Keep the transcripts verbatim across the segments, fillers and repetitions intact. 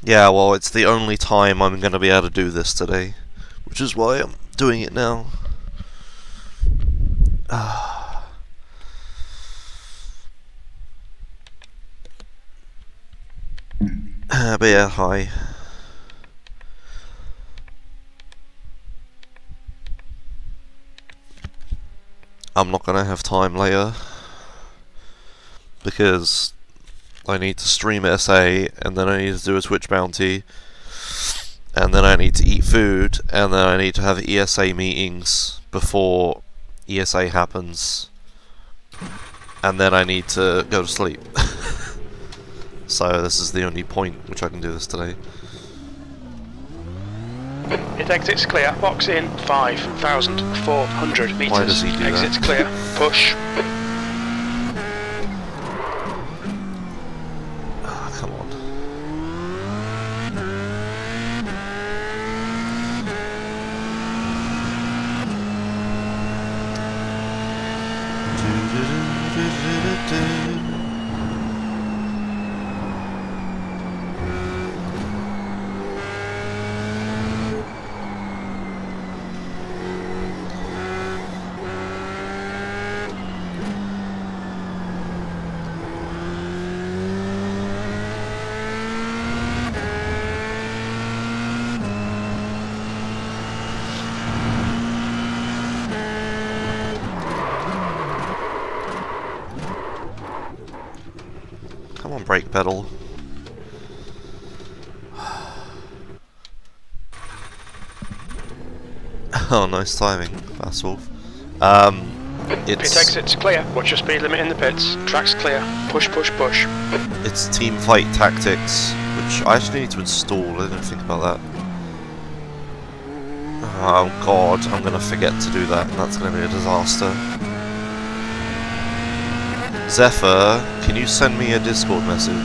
Yeah, well, it's the only time I'm going to be able to do this today, which is why I'm doing it now. Uh, but yeah, hi. I'm not going to have time later, because I need to stream S A, and then I need to do a Twitch bounty, and then I need to eat food, and then I need to have E S A meetings before E S A happens, and then I need to go to sleep. So this is the only point which I can do this today. It exits clear. Box in five thousand four hundred metres. Why does he do Exits that? clear. Push. Ah, come on. Come on, brake pedal. Oh, nice timing, fast wolf. Um, it's Pit exits clear. Watch your speed limit in the pits. Track's clear. Push, push, push. it's team fight tactics, which I actually need to install. I didn't think about that. Oh god, I'm gonna forget to do that, and that's gonna be a disaster. Zephyr, can you send me a Discord message?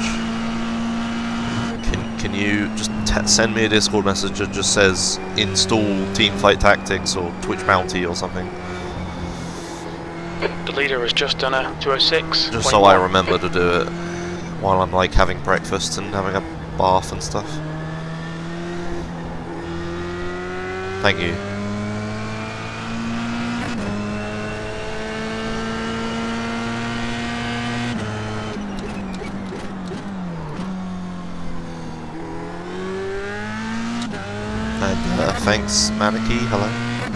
Can can you just t send me a Discord message that just says install Teamfight Tactics or Twitch Bounty or something? The leader has just done a two oh six. Just so I remember to do it while I'm like having breakfast and having a bath and stuff. Thank you. And uh, thanks, Manaki. Hello.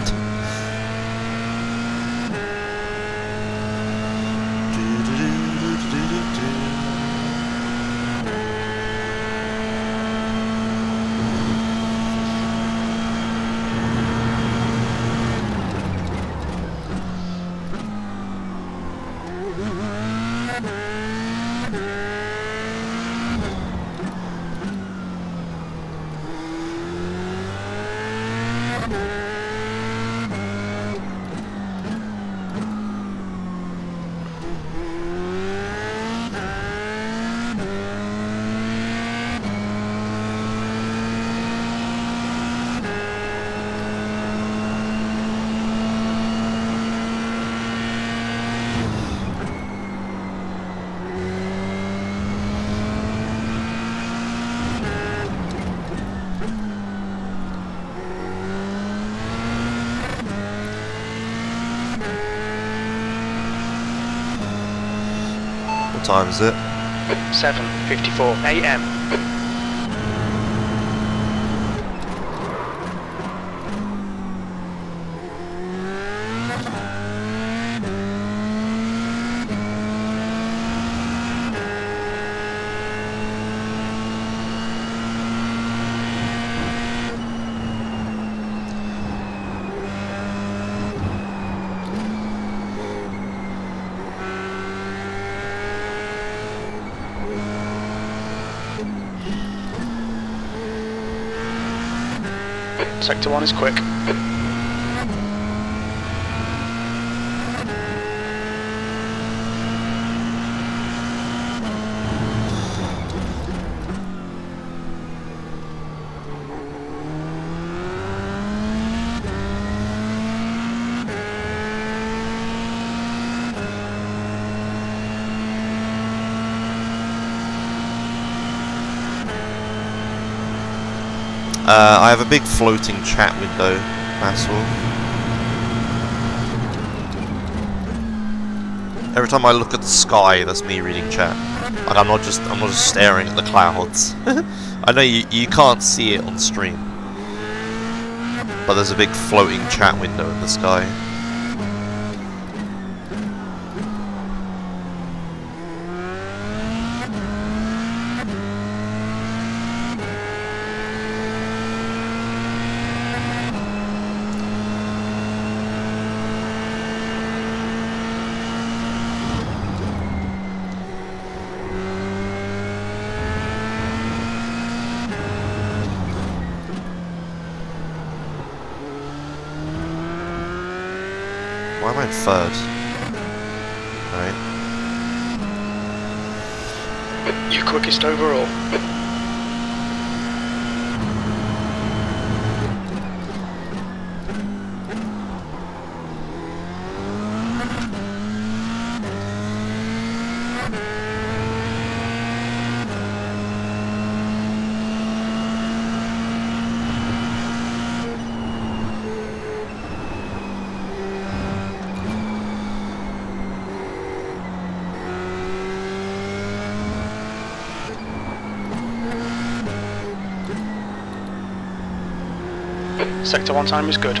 What time is it? seven fifty-four A M. Sector one is quick. Uh, I have a big floating chat window, that's all. Every time I look at the sky, that's me reading chat. Like I'm not just I'm not just staring at the clouds. I know you you can't see it on stream, but there's a big floating chat window in the sky. Why am I in third? Alright. You're quickest overall. Sector one time is good.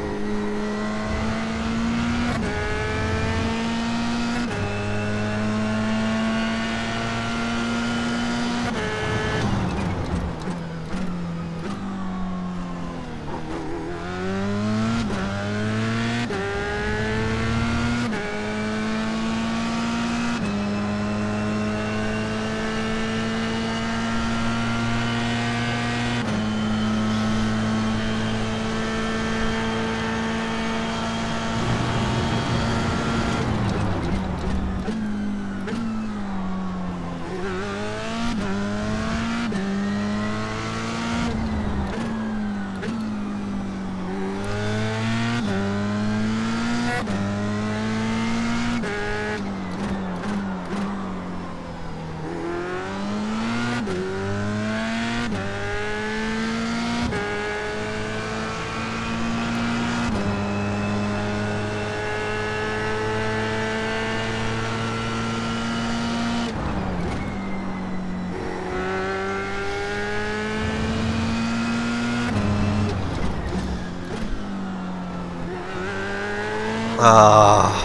Ah.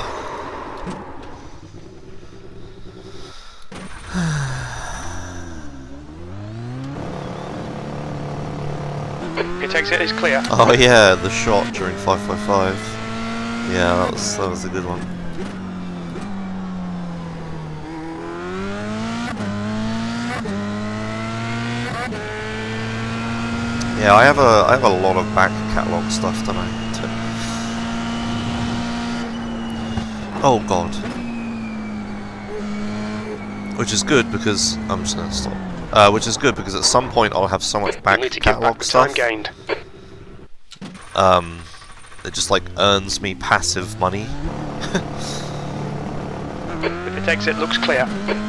Pit exit is clear. Oh yeah, the shot during five five five. Yeah, that was that was a good one. Yeah, I have a I have a lot of back catalogue stuff, don't I? Oh god. Which is good because I'm just gonna stop. Uh, which is good because at some point I'll have so much back need to get catalogue back the stuff. time gained. Um, it just like earns me passive money. The pit exit looks clear.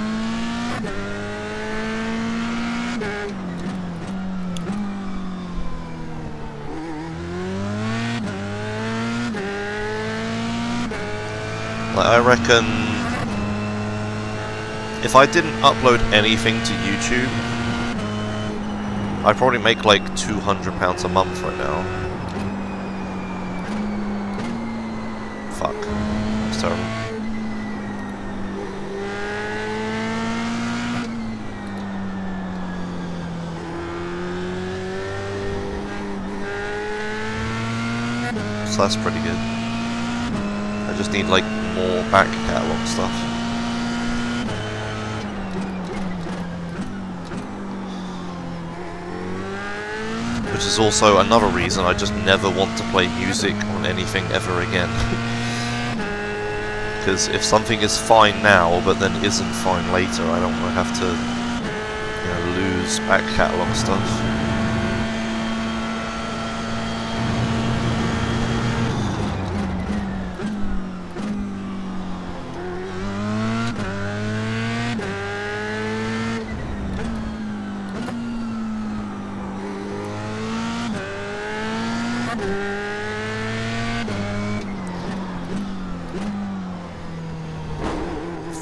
Like, I reckon if I didn't upload anything to YouTube, I'd probably make like two hundred pounds a month right now. Fuck. That's terrible. So that's pretty good. I just need like more back catalogue stuff. Which is also another reason I just never want to play music on anything ever again. Because if something is fine now but then isn't fine later, I don't want to have to, you know, lose back catalogue stuff.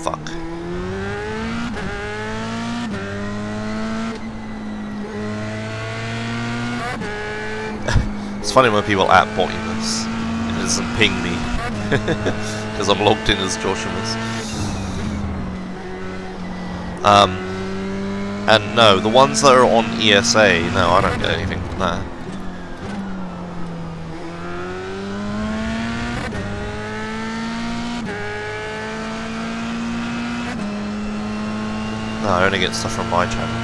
fuck. It's funny when people at Botimuz, it doesn't ping me, because I'm logged in as Joshimus. Um, and no, the ones that are on E S A, no, I don't get anything from that. No, I only get stuff from my channel.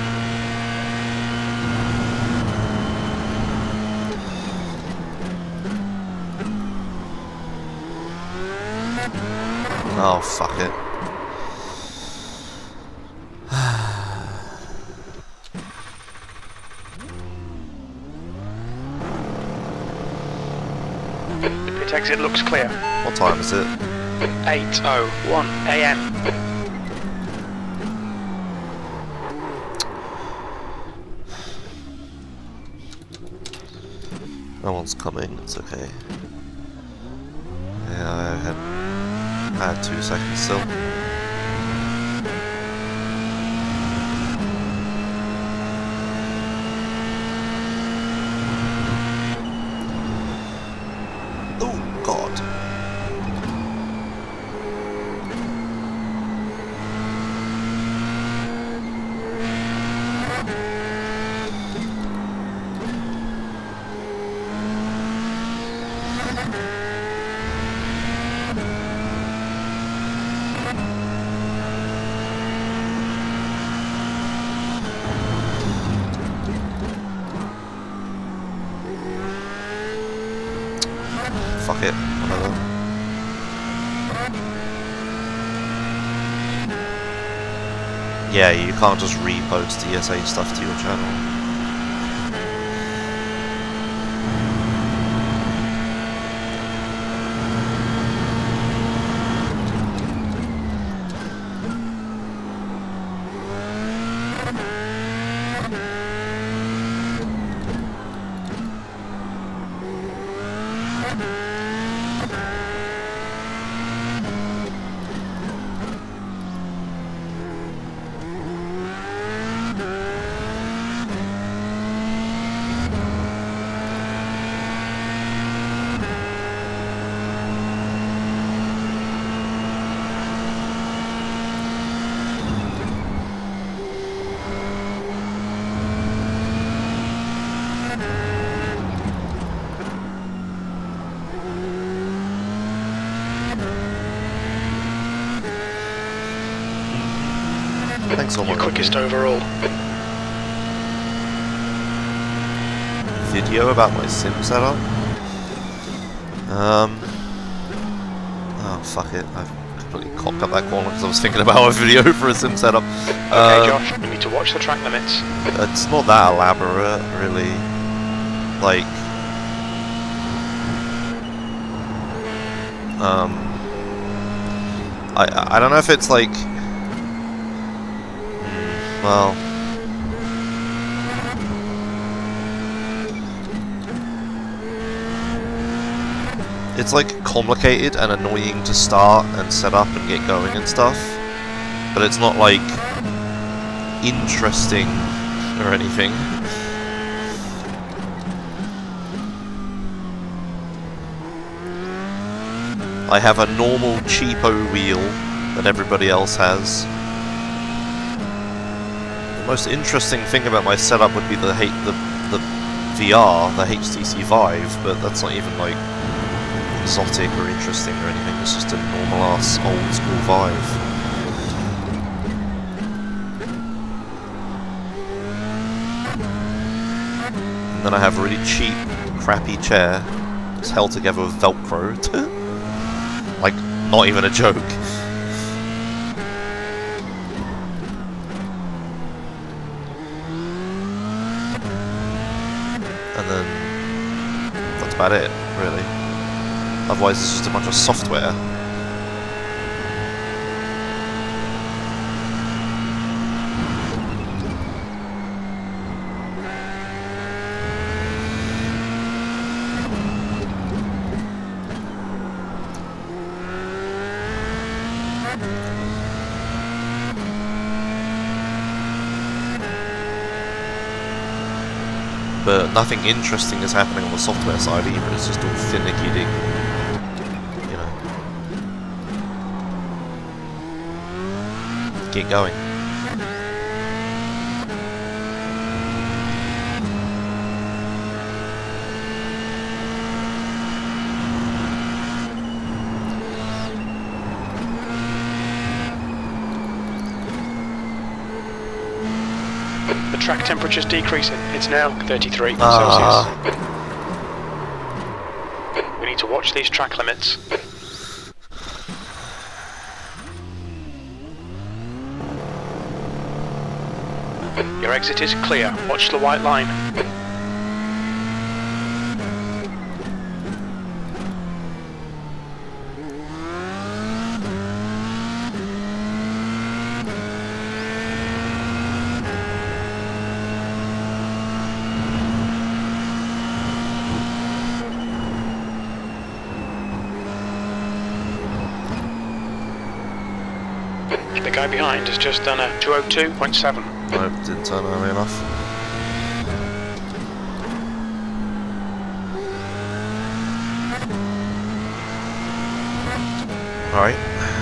Oh, fuck it. Pit exit looks clear. What time is it? eight oh one A M. No one's coming, it's okay. Yeah, I had, I had two seconds still. Oh, God. Fuck it, whatever. Yeah, you can't just repost E S A stuff to your channel. Thanks all my Your quickest overall. Video about my sim setup? Um. Oh, fuck it. I've completely cocked up that corner because I was thinking about a video for a sim setup. Okay, um, Josh, you need to watch the track limits. It's not that elaborate, really. Like. Um. I, I don't know if it's like. Well, it's like complicated and annoying to start and set up and get going and stuff, but it's not like interesting or anything. I have a normal cheapo wheel that everybody else has. The most interesting thing about my setup would be the the the V R, the H T C Vive, but that's not even like exotic or interesting or anything. It's just a normal ass old school Vive. And then I have a really cheap, crappy chair. It's held together with Velcro. Like, not even a joke. And then that's about it, really. Otherwise it's just a bunch of software. but nothing interesting is happening on the software side either. It's just all finicky, you know. Get going. The track temperature's decreasing. It's now thirty-three Ah. Celsius. We need to watch these track limits. Your exit is clear. Watch the white line. The guy behind has just done a two oh two point seven. Nope, didn't turn early enough. Alright.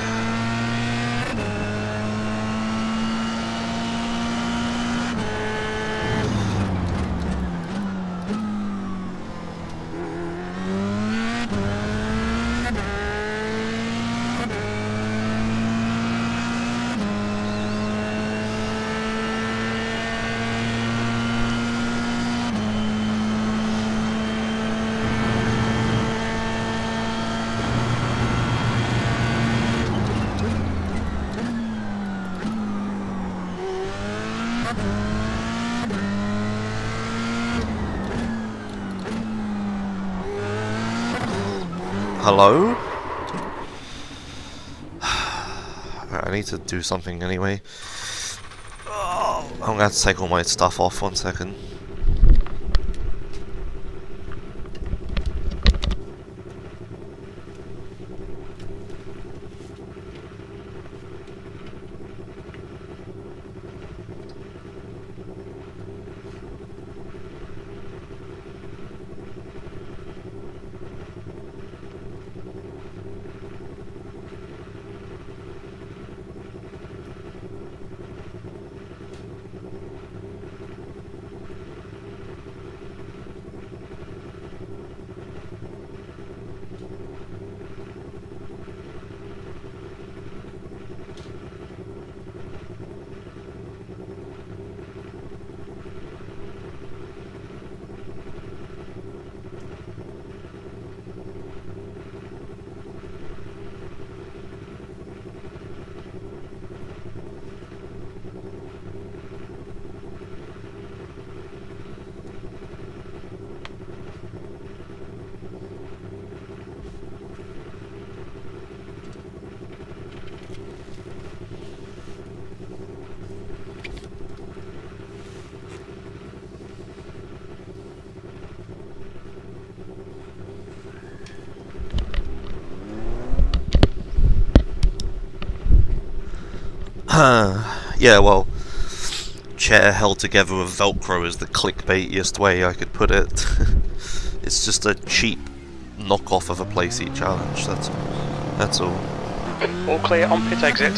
Hello? I need to do something anyway. Oh, I'm gonna have to take all my stuff off, one second. Yeah, well, chair held together with Velcro is the clickbaitiest way I could put it. It's just a cheap knockoff of a play seat challenge, that's all. That's all. All clear on pit exit.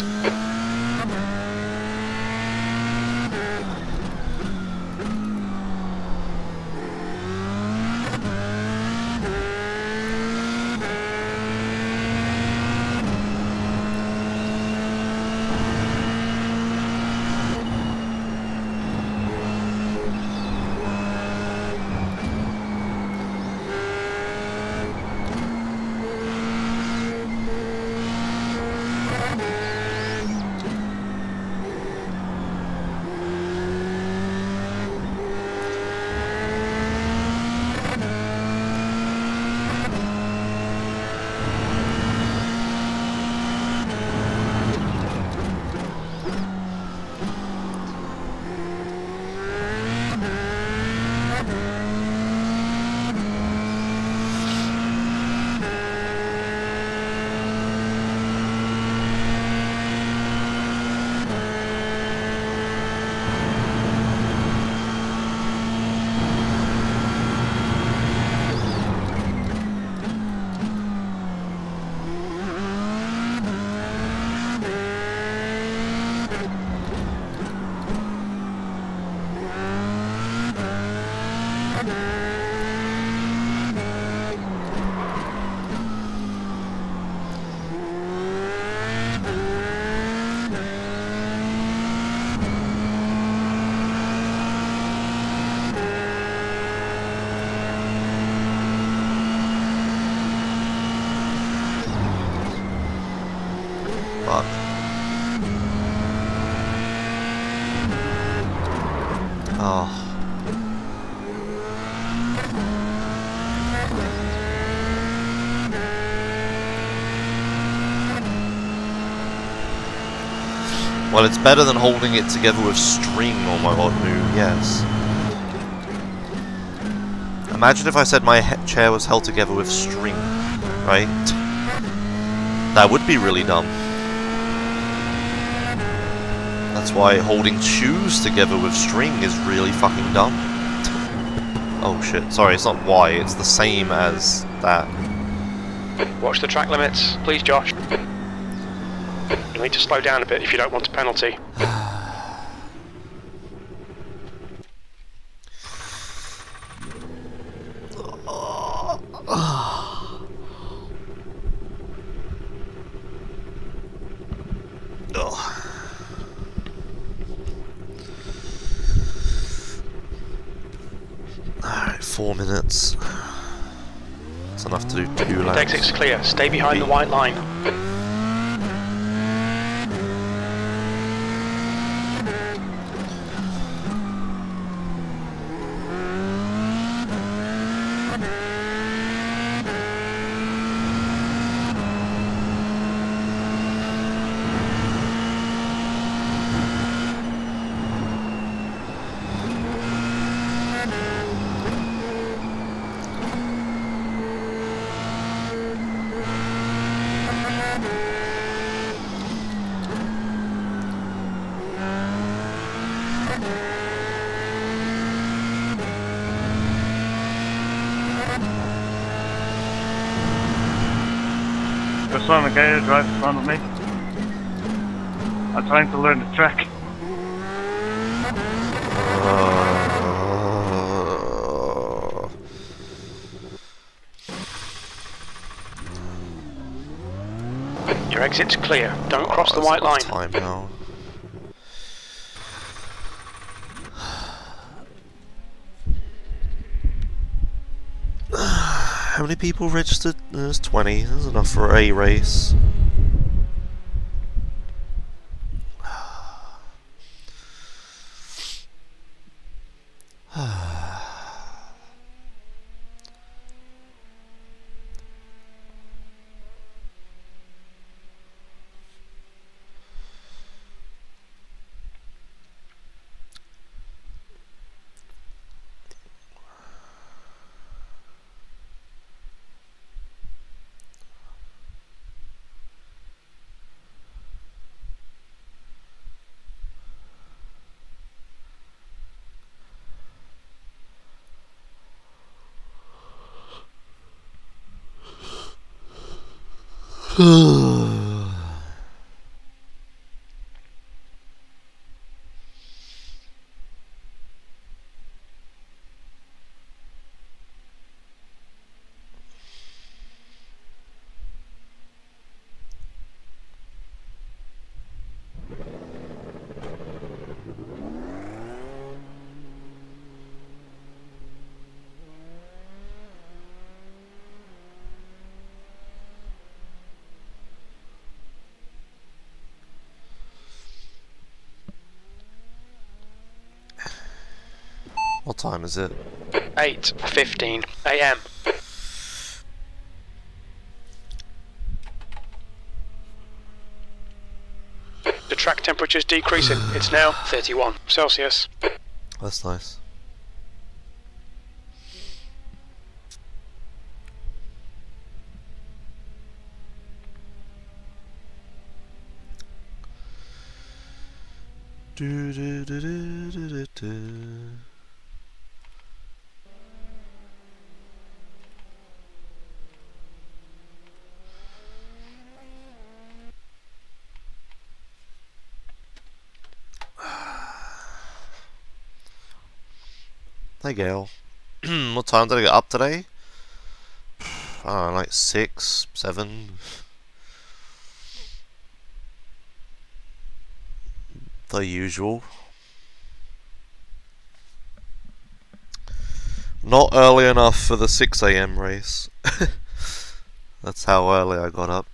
Oh. Well, it's better than holding it together with string on my Botimuz, yes. Imagine if I said my chair was held together with string, right? That would be really dumb. That's why holding shoes together with string is really fucking dumb. Oh shit, sorry, it's not why, it's the same as that. Watch the track limits, please, Josh. You'll need to slow down a bit if you don't want a penalty. Alright, four minutes. It's enough to do two laps. Exit's clear, stay behind the white line. There's Simon Gator drive in front of me. I'm trying to learn the track. Your exit's clear, don't Oh, cross the white line. Time now. How many people registered? There's twenty. There's enough for a race. What time is it? eight fifteen A M. The track temperature's decreasing. It's now thirty-one Celsius. That's nice. Do do do do do do do. Hey Gail. What time did I get up today? I don't know, like six, seven. The usual. Not early enough for the six A M race. That's how early I got up.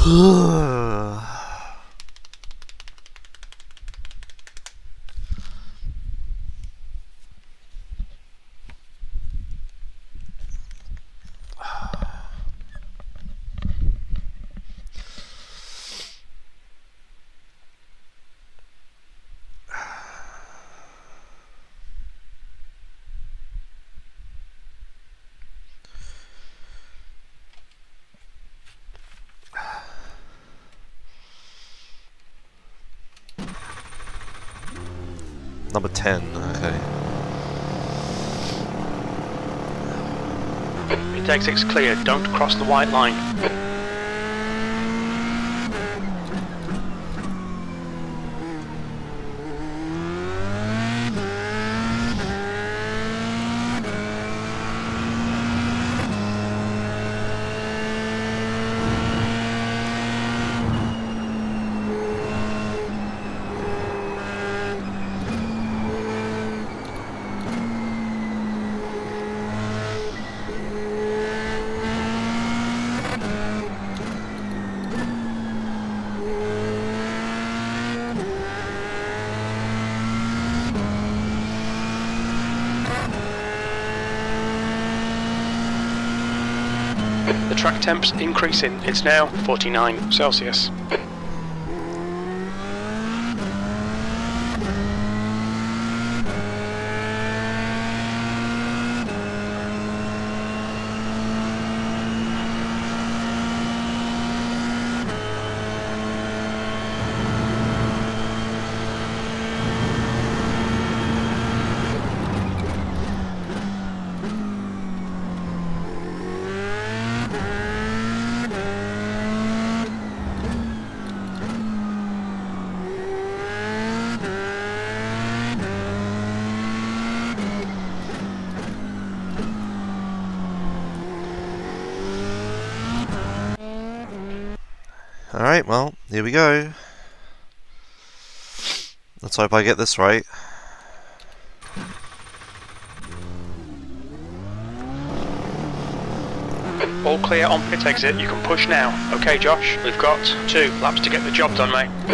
Number ten, okay. Pit exit's clear, don't cross the white line. The track temp's increasing, it's now forty-nine Celsius. Alright, well, here we go. Let's hope I get this right. All clear on pit exit, you can push now. Okay Josh, we've got two laps to get the job done, mate.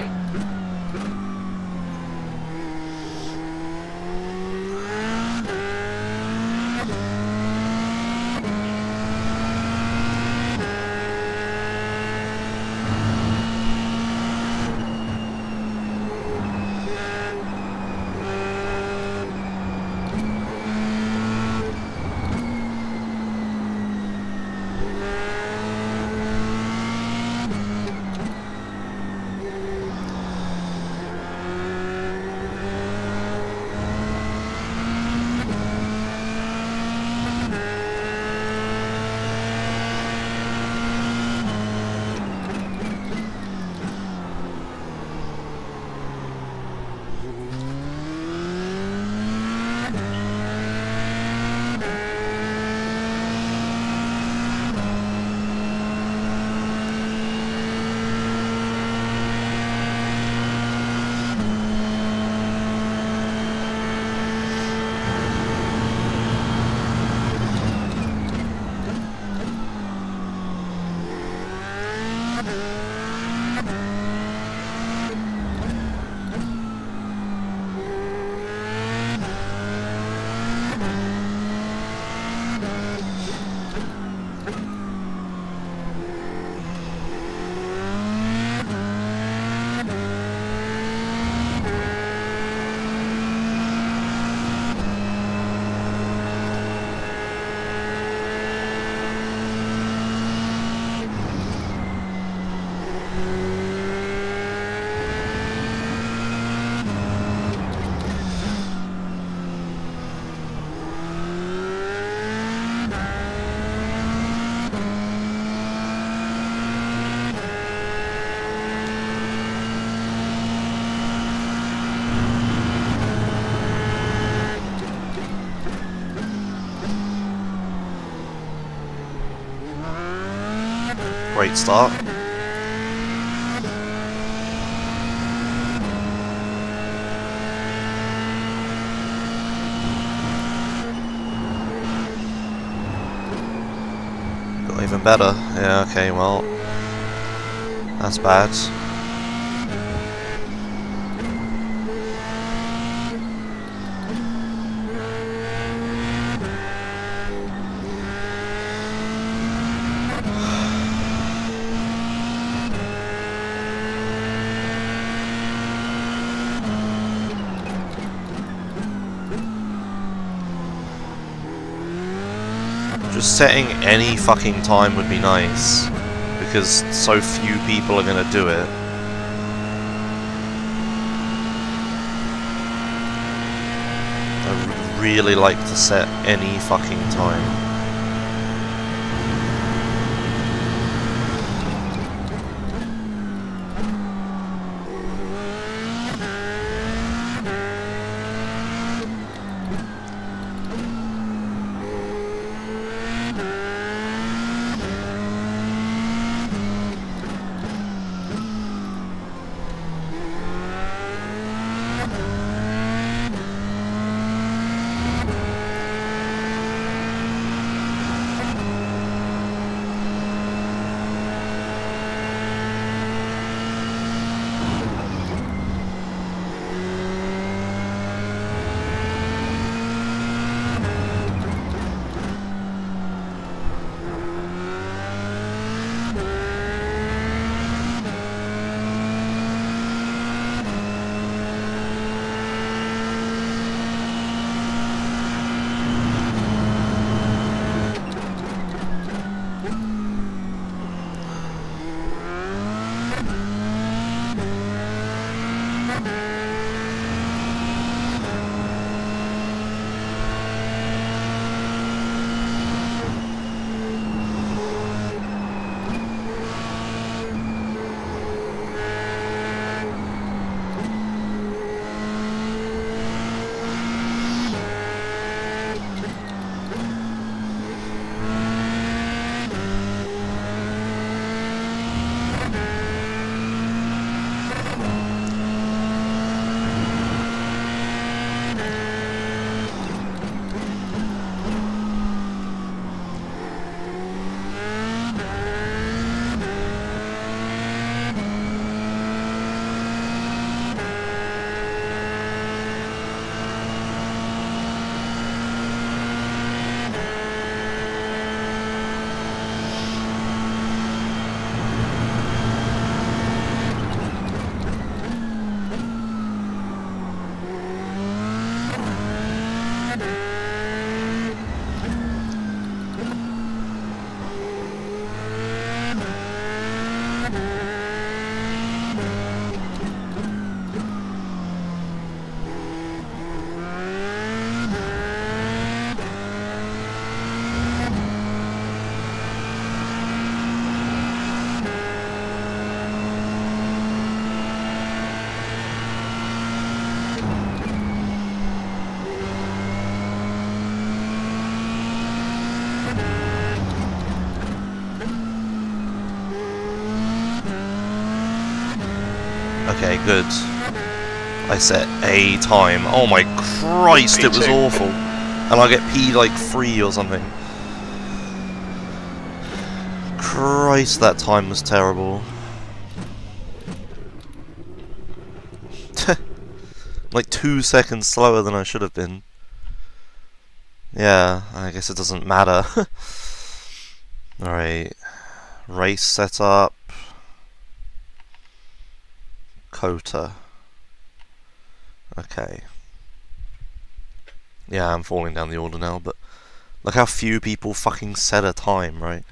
Great start. Got even better. Yeah, okay, well. That's bad. Just setting any fucking time would be nice, because so few people are gonna do it. I would really like to set any fucking time. Okay, good. I set a time. Oh my Christ, it was awful. And I get P like three or something. Christ, that time was terrible. Like two seconds slower than I should have been. Yeah, I guess it doesn't matter. Alright. Race setup. Cota. Okay. Yeah, I'm falling down the order now, but look how few people fucking set a time, right?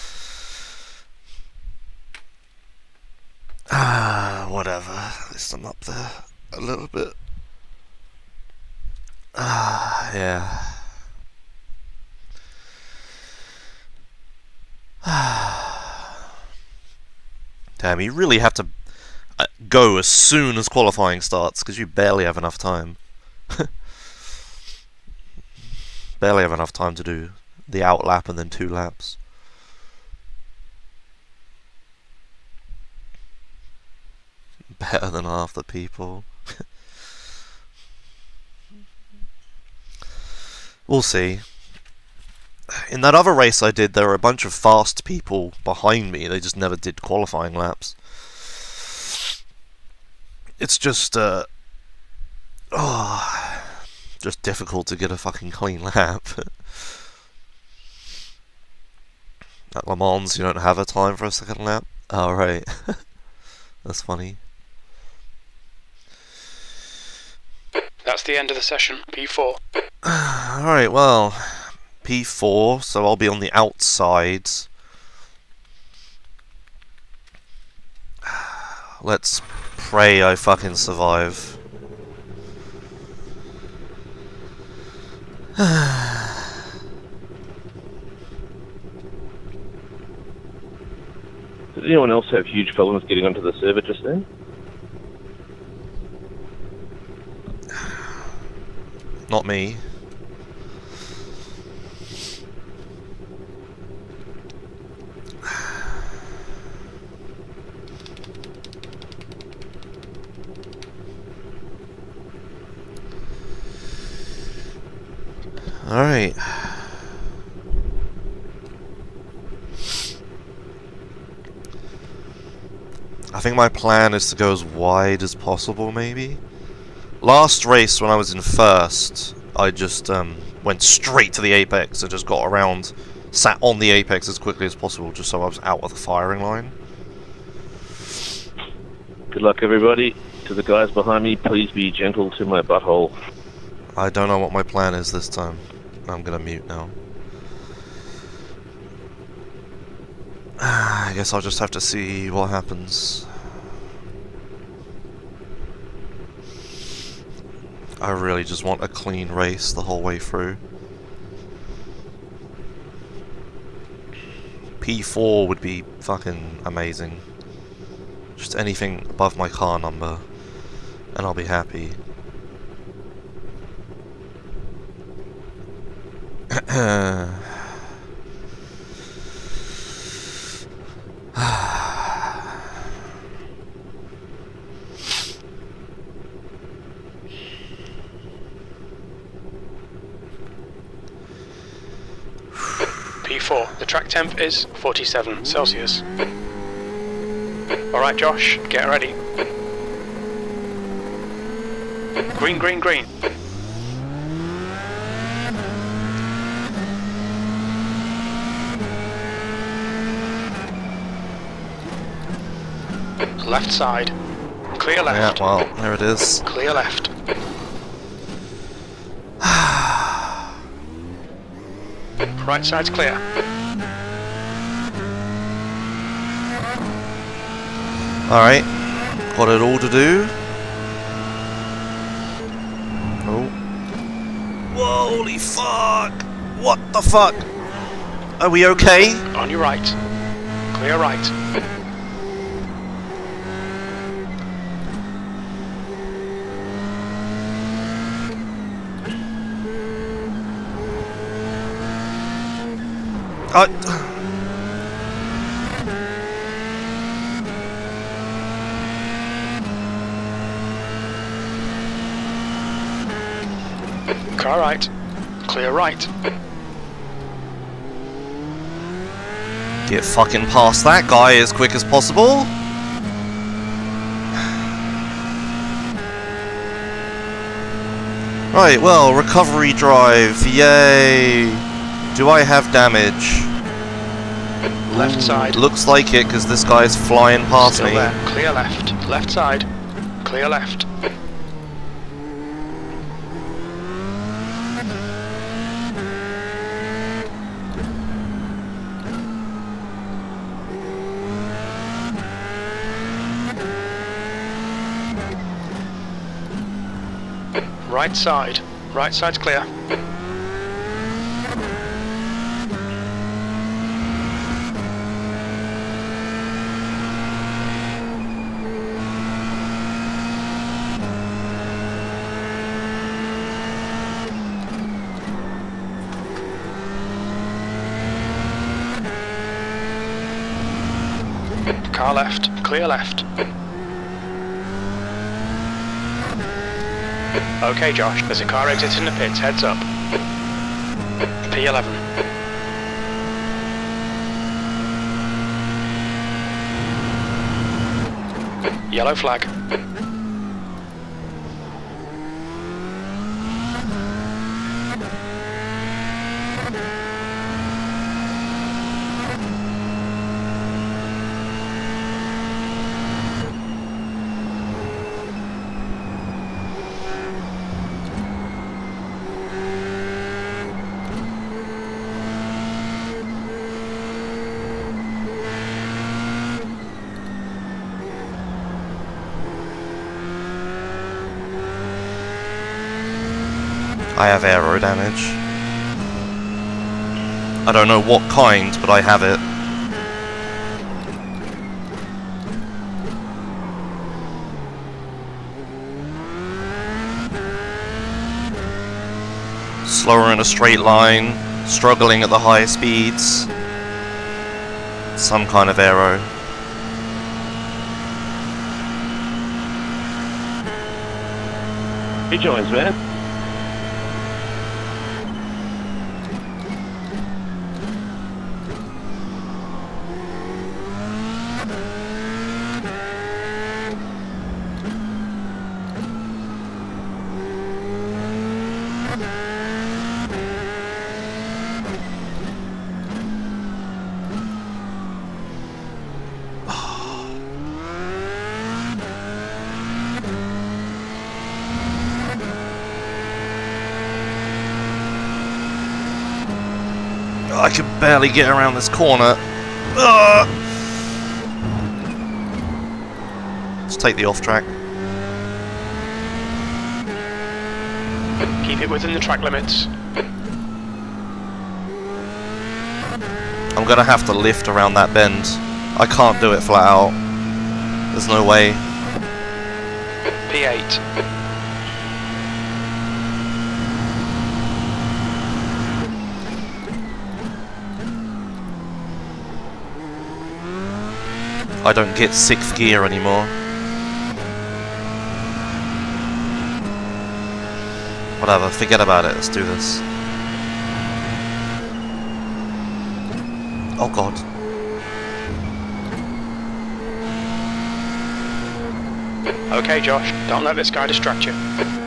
Ah, whatever. At least I'm up there a little bit. Ah, yeah. Damn, you really have to uh, go as soon as qualifying starts, because you barely have enough time. Barely have enough time to do the out lap and then two laps. Better than half the people. We'll see. In that other race I did, there were a bunch of fast people behind me. They just never did qualifying laps. it's just uh, oh, just difficult to get a fucking clean lap. At Le Mans, you don't have a time for a second lap. Oh right, that's funny. That's the end of the session. P four. Alright, well, P four, so I'll be on the outside. Let's pray I fucking survive. Did anyone else have huge problems getting onto the server just then? Not me. Alright. I think my plan is to go as wide as possible, maybe? Last race, when I was in first, I just um, went straight to the apex and just got around, sat on the apex as quickly as possible, just so I was out of the firing line. Good luck, everybody. To the guys behind me, please be gentle to my butthole. I don't know what my plan is this time. I'm gonna mute now. I guess I'll just have to see what happens. I really just want a clean race the whole way through. P four would be fucking amazing. Just anything above my car number, and I'll be happy. P four. The track temp is forty-seven Celsius. Alright Josh, get ready. Green, green, green. Left side. Clear left. Yeah, well, there it is. Clear left. Right side's clear. Alright, got it all to do. Oh. Holy fuck! What the fuck? Are we okay? On your right. Clear right. Uh, Car right. Clear right. Get fucking past that guy as quick as possible. Right, well, recovery drive, yay! Do I have damage? Left Ooh, side. Looks like it, because this guy's flying past Still me. there. Clear left. Left side. Clear left. Right side. Right side's clear. Car left. Clear left. Okay, Josh, there's a car exiting the pits, heads up. P eleven. Yellow flag. I have aero damage. I don't know what kind, but I have it. Slower in a straight line, struggling at the higher speeds. Some kind of aero. He joins, man. I can barely get around this corner. Ugh. Let's take the off track. Keep it within the track limits. I'm gonna have to lift around that bend. I can't do it flat out. There's no way. P eight. I don't get sixth gear anymore. Whatever, forget about it, let's do this. Oh god. Okay, Josh, don't let this guy distract you.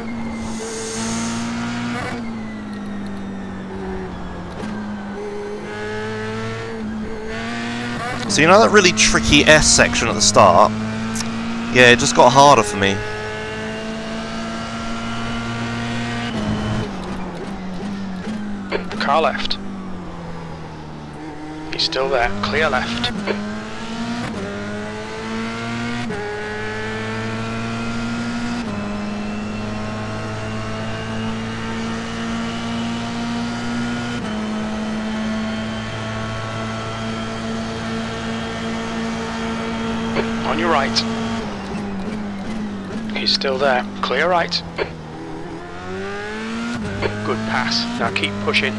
So you know that really tricky S section at the start? Yeah, it just got harder for me. Car left. He's still there. Clear left. On your right. He's still there. Clear right. Good pass. Now keep pushing.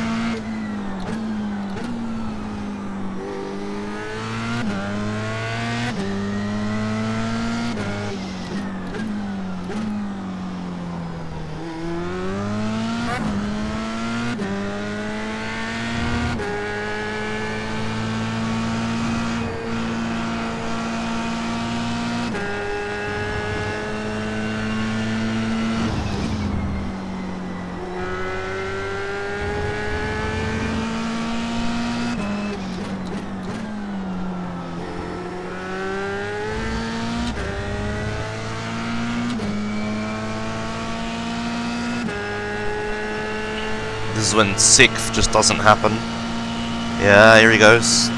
This is when sixth just doesn't happen. Yeah, here he goes.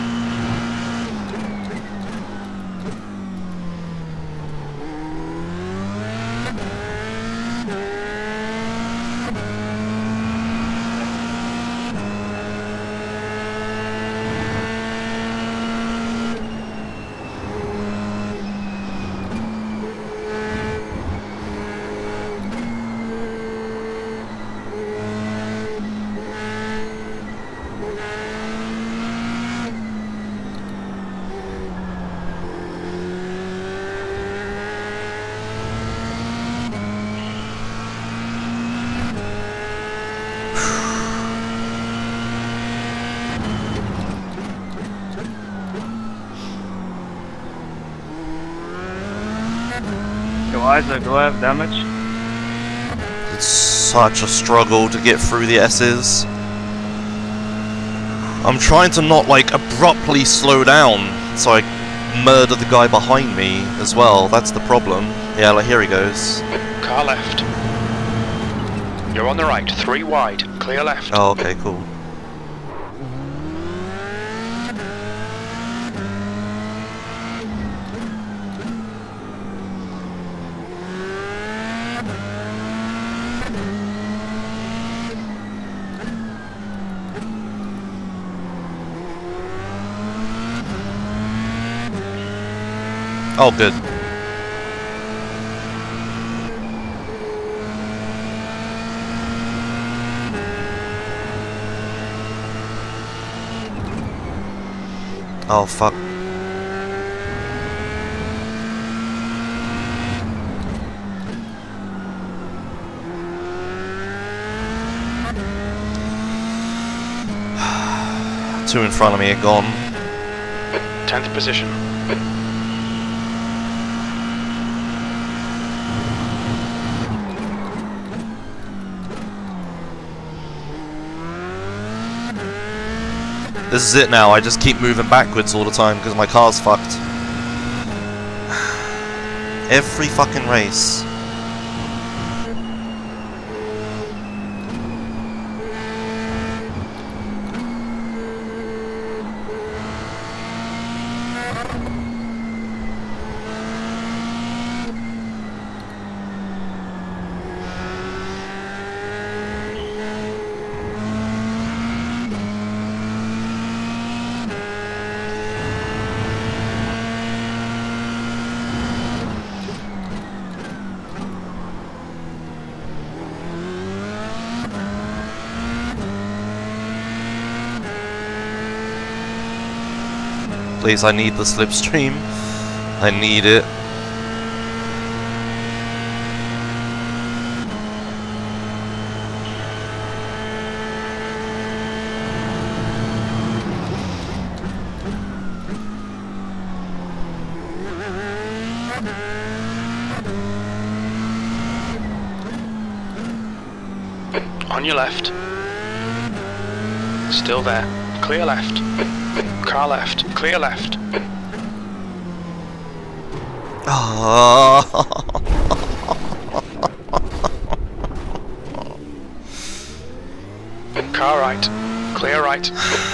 Isaac, do I have damage? It's such a struggle to get through the S's. I'm trying to not like abruptly slow down so I murder the guy behind me as well. That's the problem. Yeah, like here he goes. Car left. You're on the right. Three wide. Clear left. Oh, okay, cool. Oh, good. Oh, fuck. Two in front of me are gone. tenth position. This is it now, I just keep moving backwards all the time because my car's fucked. Every fucking race. Please, I need the slipstream. I need it. On your left. Still there. Clear left. Car left. Clear left. Oh. Car right. Clear right.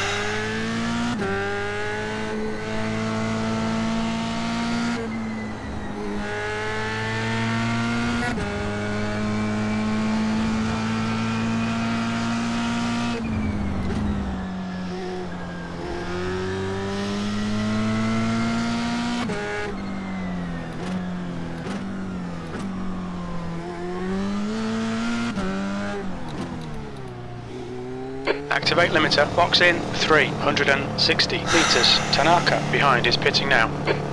Activate limiter, box in, three hundred sixty litres. Tanaka behind is pitting now.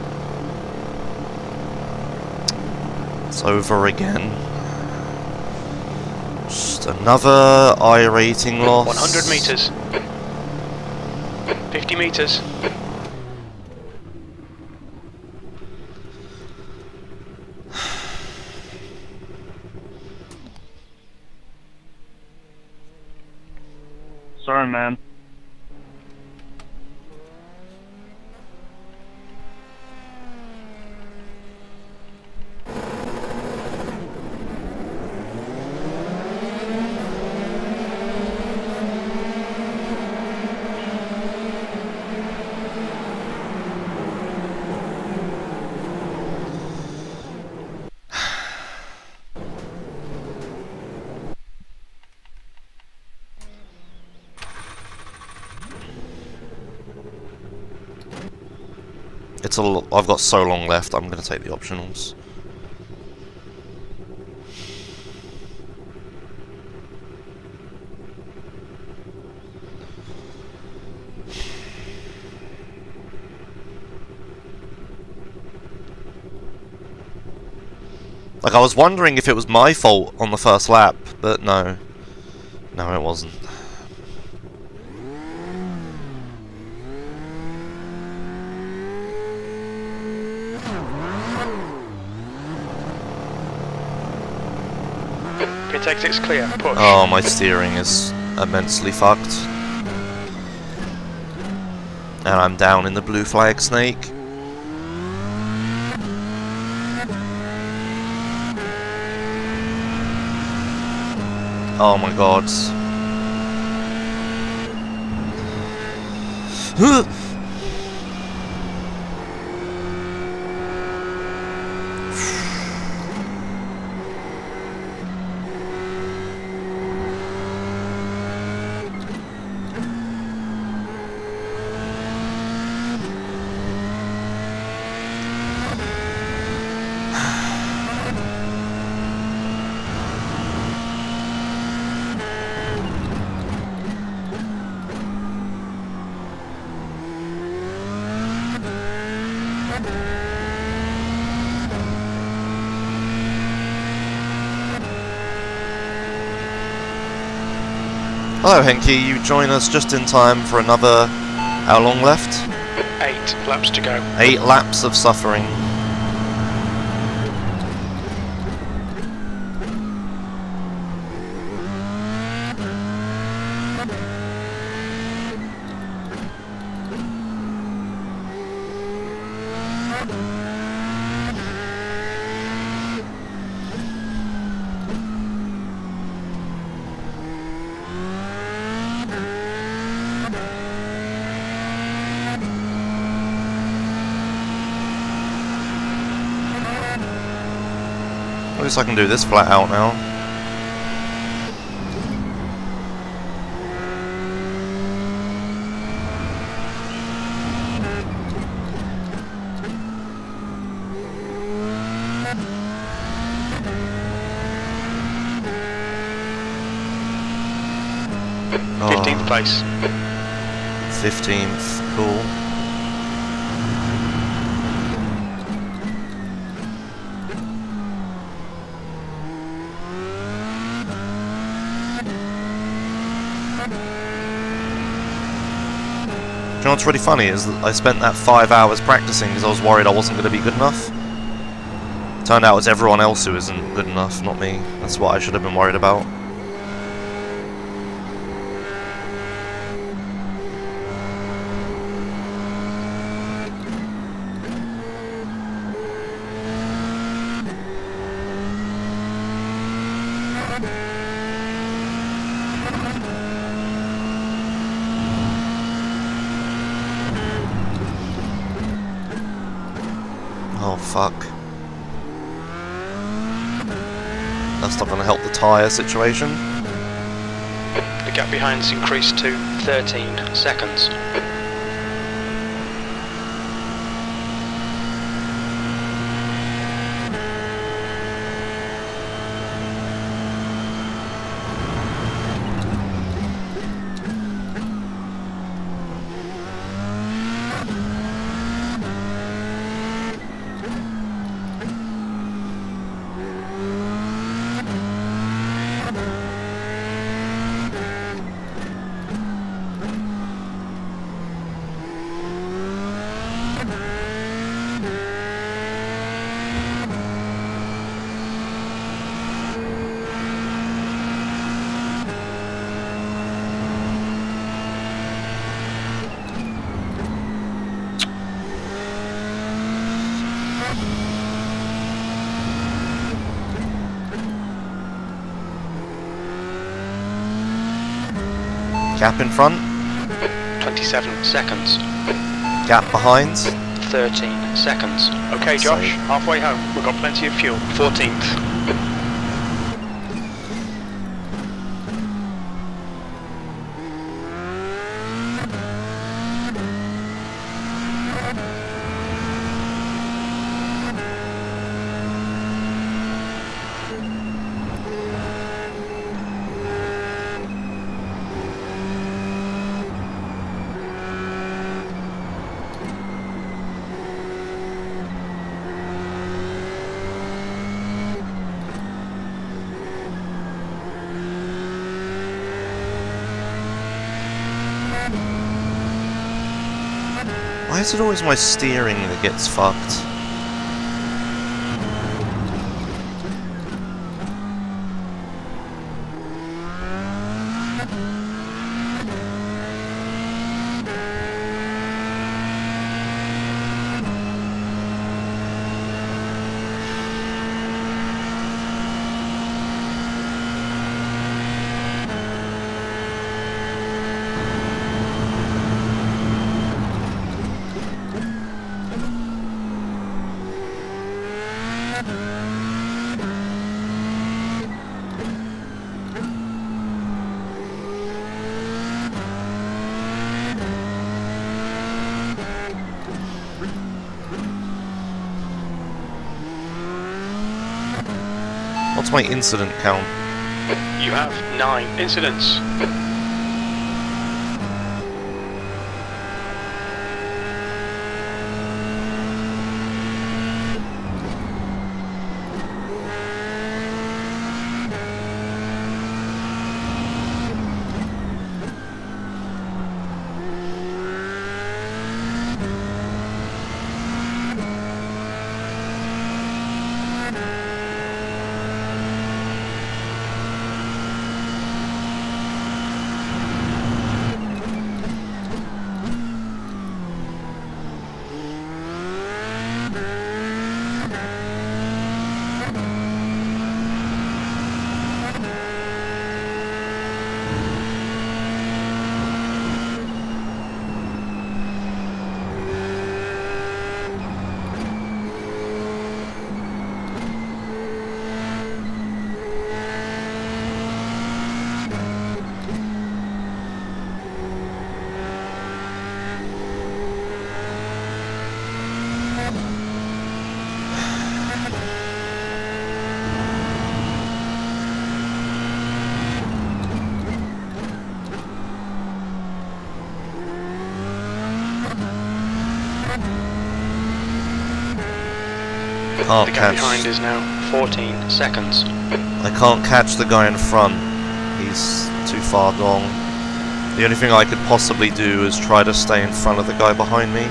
It's over again. Just another iRacing loss. one hundred metres. fifty metres. Sorry, man. It's a l I've got so long left, I'm going to take the optionals. Like, I was wondering if it was my fault on the first lap, but no. No, it wasn't. Pit exit's clear, push. Oh, my steering is immensely fucked. And I'm down in the blue flag snake. Oh my god. Hello Henky, you join us just in time for another... How long left? Eight laps to go. Eight laps of suffering. At least I can do this flat out now. Fifteenth place. Fifteenth, cool. You know what's really funny is that I spent that five hours practicing because I was worried I wasn't going to be good enough. Turned out it's everyone else who isn't good enough, not me. That's what I should have been worried about. Oh fuck. That's not going to help the tyre situation. The gap behind's increased to thirteen seconds. Gap in front. twenty-seven seconds. Gap behind. thirteen seconds. Okay, Josh, halfway home. We've got plenty of fuel. fourteenth. Why is it always my steering that gets fucked? What's my incident count? You have nine incidents. Can't The gap catch. behind is now fourteen seconds. I can't catch the guy in front. He's too far gone. The only thing I could possibly do is try to stay in front of the guy behind me.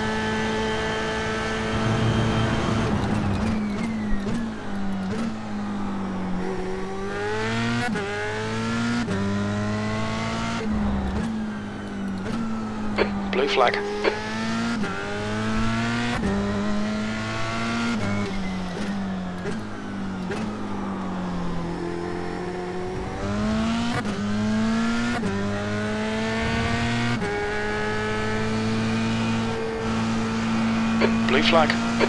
Blue flag. Blue flag.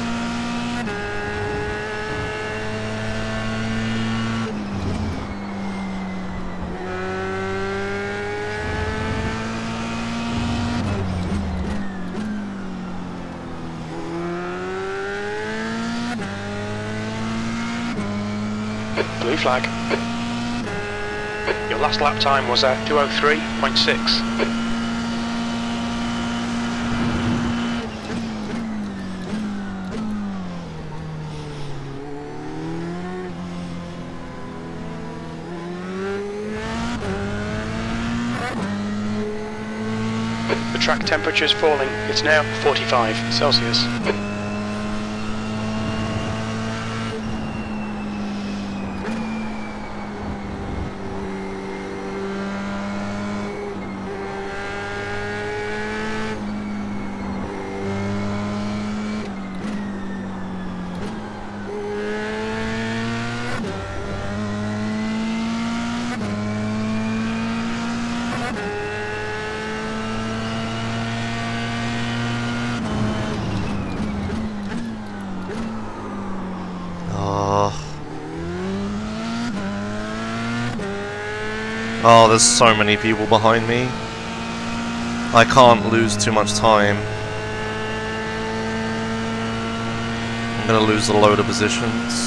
Blue flag. Your last lap time was uh, two oh three point six. The track temperature is falling. It's now forty-five Celsius. Oh, there's so many people behind me. I can't lose too much time. I'm gonna lose a load of positions.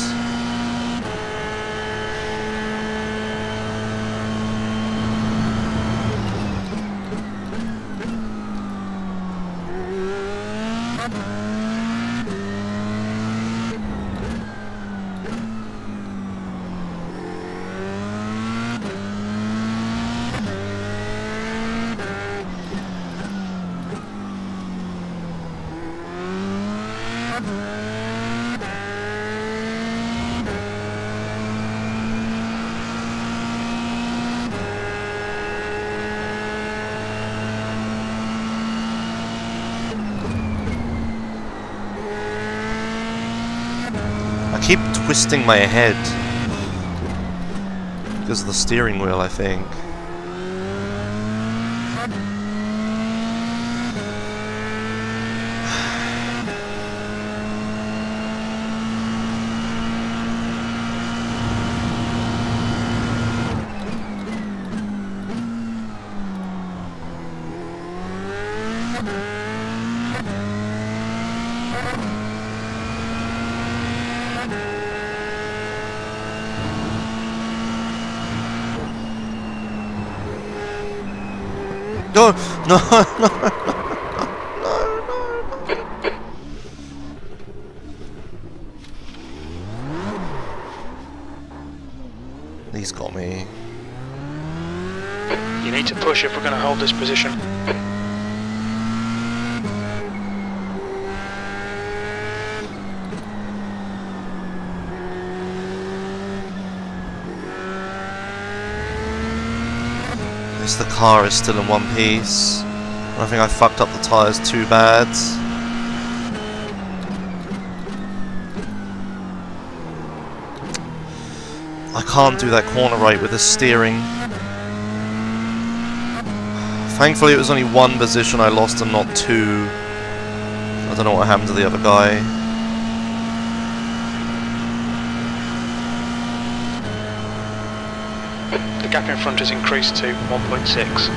I keep twisting my head because of the steering wheel, I think. No, no, no, no, no, no. He's got me. You need to push if we're going to hold this position. The car is still in one piece. I think I fucked up the tyres too bad. I can't do that corner right with the steering. Thankfully it was only one position I lost and not two. I don't know what happened to the other guy. The gap in front has increased to one point six.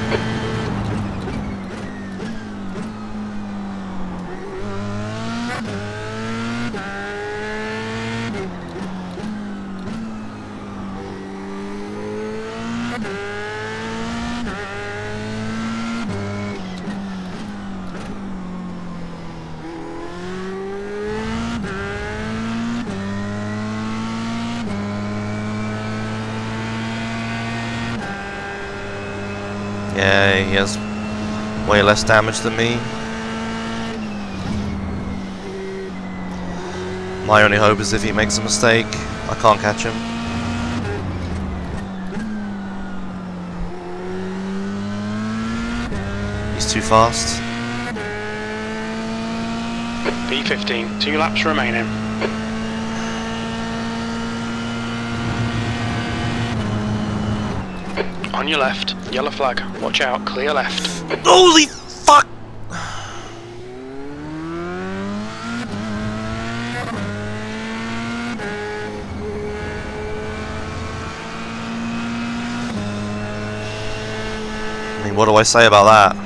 Yeah, he has way less damage than me. My only hope is if he makes a mistake, I can't catch him. He's too fast. P fifteen, two laps remaining. On your left, yellow flag. Watch out, clear left. Holy fuck! I mean, what do I say about that?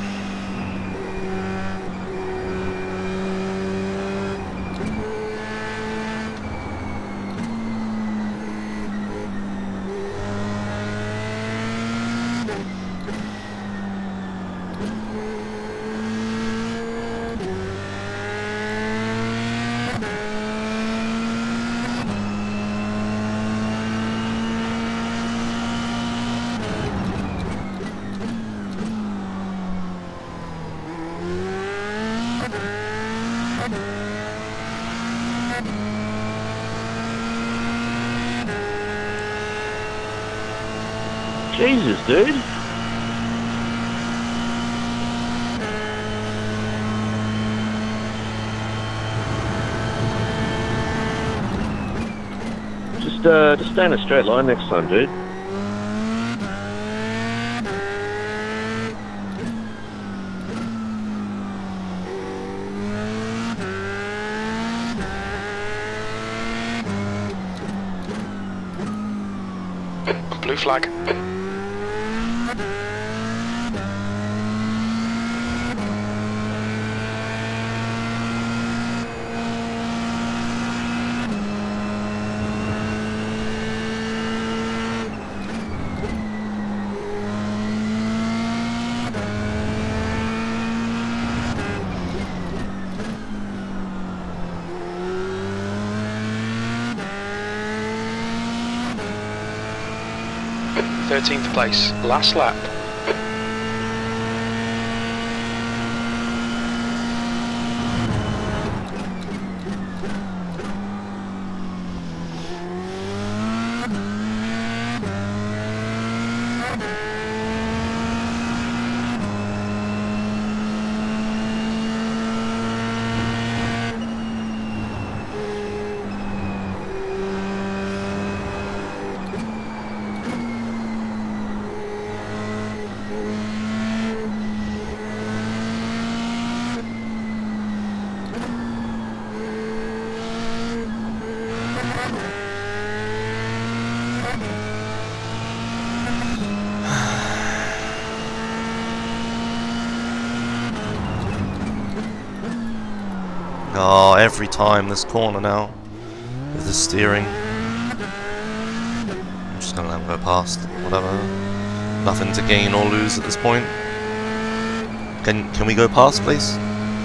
Jesus, dude. Just, uh, just stay in a straight line next time, dude. Blue flag. thirteenth place, last lap. Oh, every time this corner now with the steering. I'm just gonna let him go past. Whatever. Nothing to gain or lose at this point. Can can we go past, please?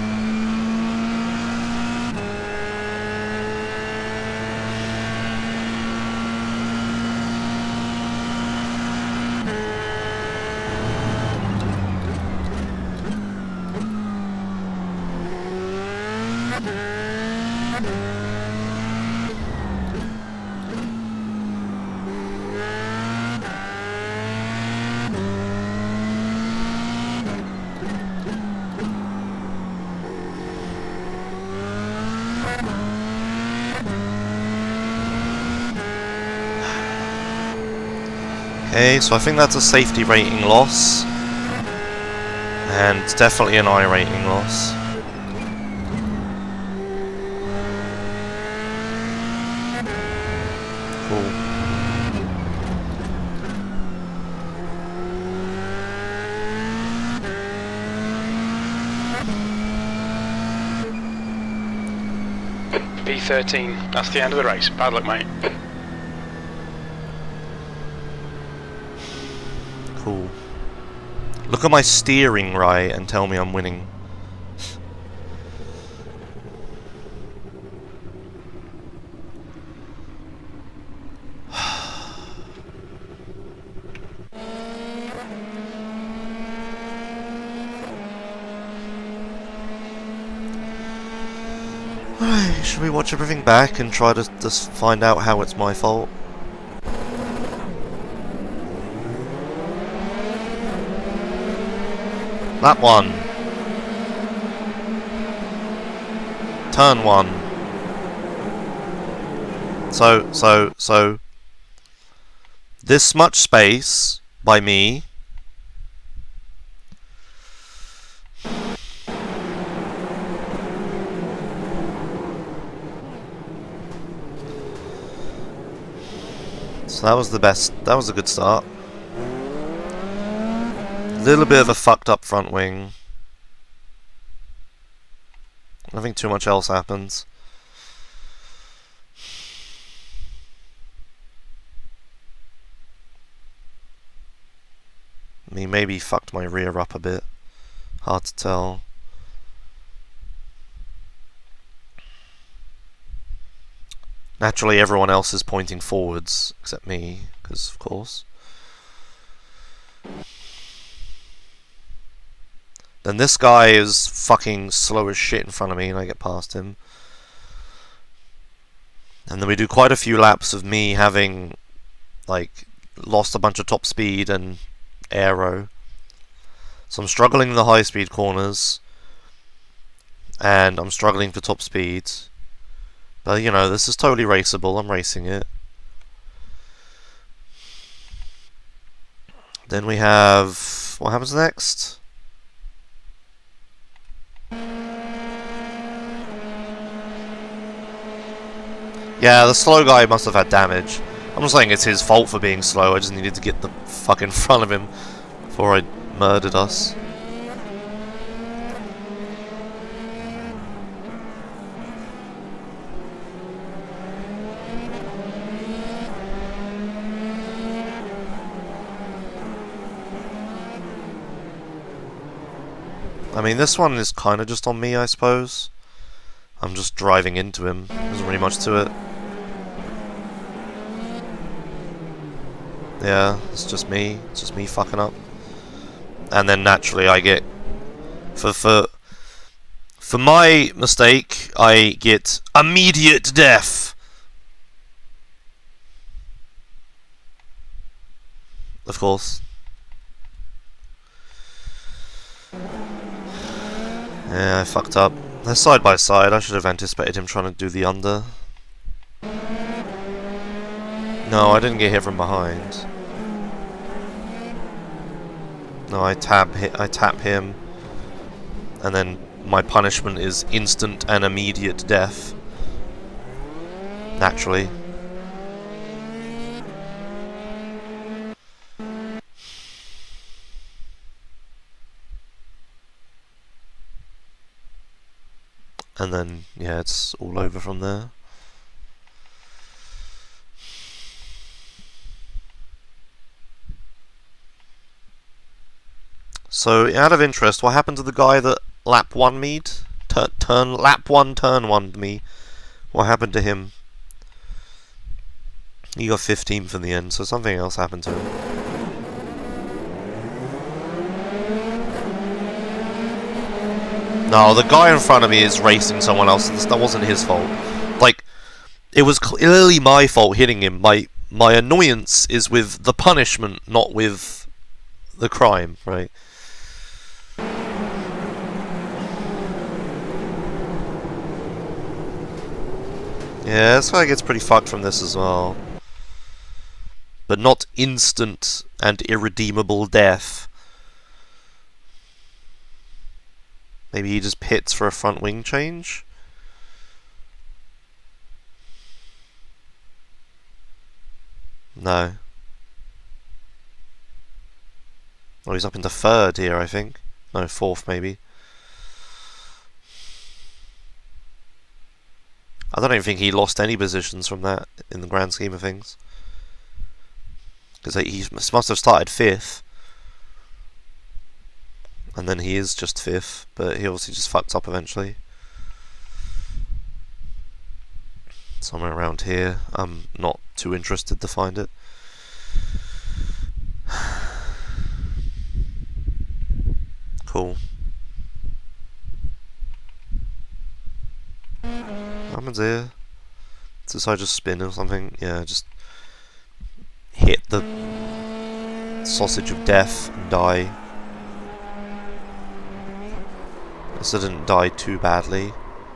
Okay, so I think that's a safety rating loss, and definitely an I rating loss. Cool. B thirteen, that's the end of the race. Bad luck, mate. Cool. Look at my steering right and tell me I'm winning. Alright, should we watch everything back and try to just find out how it's my fault? Lap one. Turn one. So, so, so... This much space by me. So that was the best, that was a good start. Little bit of a fucked up front wing. Nothing too much else happens. I mean, maybe fucked my rear up a bit. Hard to tell. Naturally, everyone else is pointing forwards, except me, because of course. Then this guy is fucking slow as shit in front of me, and I get past him. And then we do quite a few laps of me having, like, lost a bunch of top speed and aero. So I'm struggling in the high speed corners, and I'm struggling for top speed. But, you know, this is totally raceable, I'm racing it. Then we have... what happens next? Yeah, the slow guy must have had damage. I'm not saying it's his fault for being slow, I just needed to get the fuck in front of him before I murdered us. I mean, this one is kind of just on me, I suppose. I'm just driving into him. There's really much to it. Yeah, it's just me. It's just me fucking up. And then naturally I get... For, for, for my mistake, I get immediate death. Of course. Yeah, I fucked up. They're side by side. I should have anticipated him trying to do the under. No, I didn't get hit from behind. No, I tap hit. I tap him, and then my punishment is instant and immediate death. Naturally. And then, yeah, it's all over from there. So, out of interest, what happened to the guy that lap one me'd? Tur turn, lap one, turn one me. What happened to him? He got fifteenth in the end, so something else happened to him. No, the guy in front of me is racing someone else. That wasn't his fault. Like, it was clearly my fault hitting him. My my annoyance is with the punishment, not with the crime, right? Yeah, this guy gets pretty fucked from this as well. But not instant and irredeemable death. Maybe he just pits for a front wing change? No. Oh, he's up into third here, I think. No, fourth maybe. I don't even think he lost any positions from that in the grand scheme of things. Because he must have started fifth. And then he is just fifth, but he obviously just fucked up eventually. Somewhere around here. I'm not too interested to find it. Cool. happens here? Does I just spin or something? Yeah, just hit the sausage of death and die. At least I didn't die too badly.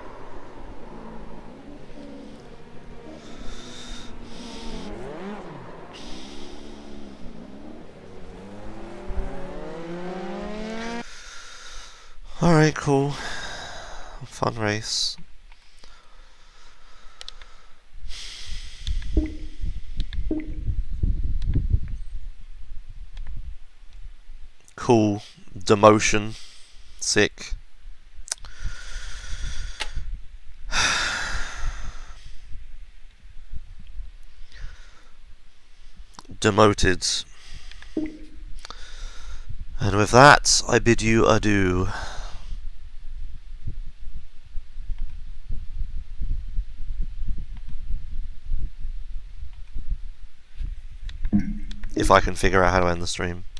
Alright, cool. Fun race. Cool. Demotion. Sick. Demoted. And with that, I bid you adieu. If I can figure out how to end the stream.